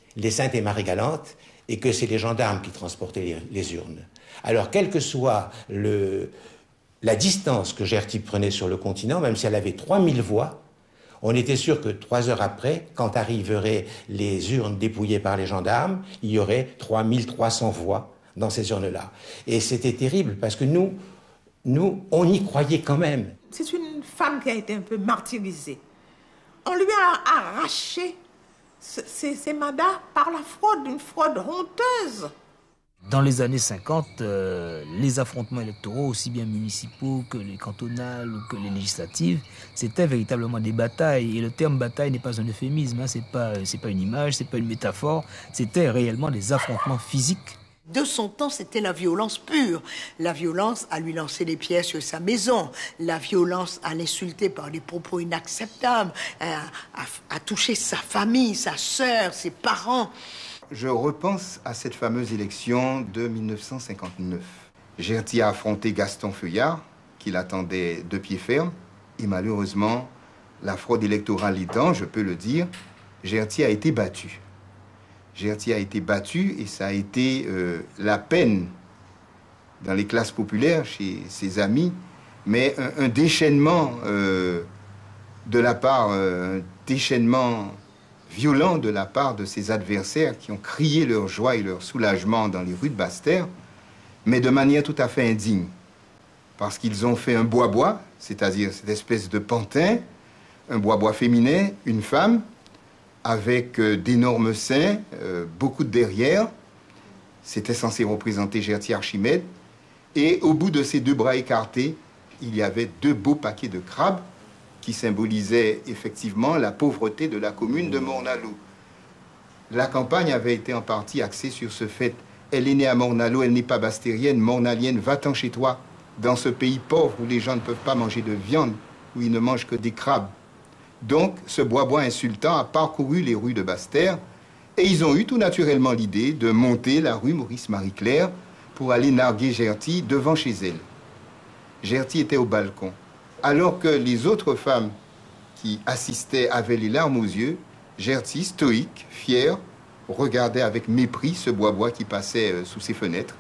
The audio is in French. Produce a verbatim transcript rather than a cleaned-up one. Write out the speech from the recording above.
les Saintes et Marie-Galante et que c'est les gendarmes qui transportaient les, les urnes. Alors, quelle que soit le, la distance que Gerty prenait sur le continent, même si elle avait trois mille voix, on était sûr que trois heures après, quand arriveraient les urnes dépouillées par les gendarmes, il y aurait trois mille trois cents voix dans ces urnes-là. Et c'était terrible parce que nous, nous, on y croyait quand même. C'est une femme qui a été un peu martyrisée. On lui a arraché ses, ses mandats par la fraude, une fraude honteuse. Dans les années cinquante, euh, les affrontements électoraux, aussi bien municipaux que les cantonales ou que les législatives, c'était véritablement des batailles. Et le terme bataille n'est pas un euphémisme, hein, c'est pas, c'est pas une image, c'est pas une métaphore, c'était réellement des affrontements physiques. De son temps, c'était la violence pure. La violence à lui lancer des pierres sur sa maison, la violence à l'insulter par des propos inacceptables, à, à, à toucher sa famille, sa sœur, ses parents. Je repense à cette fameuse élection de mille neuf cent cinquante-neuf. Gerty a affronté Gaston Feuillard, qui l'attendait de pied ferme. Et malheureusement, la fraude électorale étant, je peux le dire, Gerty a été battu. Gerty a été battu et ça a été euh, la peine dans les classes populaires, chez ses amis, mais un, un déchaînement euh, de la part, euh, un déchaînement violent de la part de ses adversaires qui ont crié leur joie et leur soulagement dans les rues de Basse-Terre, mais de manière tout à fait indigne. Parce qu'ils ont fait un bois-bois, c'est-à-dire cette espèce de pantin, un bois-bois féminin, une femme, avec euh, d'énormes seins, euh, beaucoup de derrière. C'était censé représenter Gerty Archimède. Et au bout de ces deux bras écartés, il y avait deux beaux paquets de crabes qui symbolisaient effectivement la pauvreté de la commune de Morne-à-l'Eau. La campagne avait été en partie axée sur ce fait. Elle est née à Morne-à-l'Eau, elle n'est pas bastérienne, mornalienne, va-t'en chez toi, dans ce pays pauvre où les gens ne peuvent pas manger de viande, où ils ne mangent que des crabes. Donc, ce bois-bois insultant a parcouru les rues de Basse-Terre et ils ont eu tout naturellement l'idée de monter la rue Maurice-Marie-Claire pour aller narguer Gerty devant chez elle. Gerty était au balcon. Alors que les autres femmes qui assistaient avaient les larmes aux yeux, Gerty, stoïque, fière, regardait avec mépris ce bois-bois qui passait sous ses fenêtres.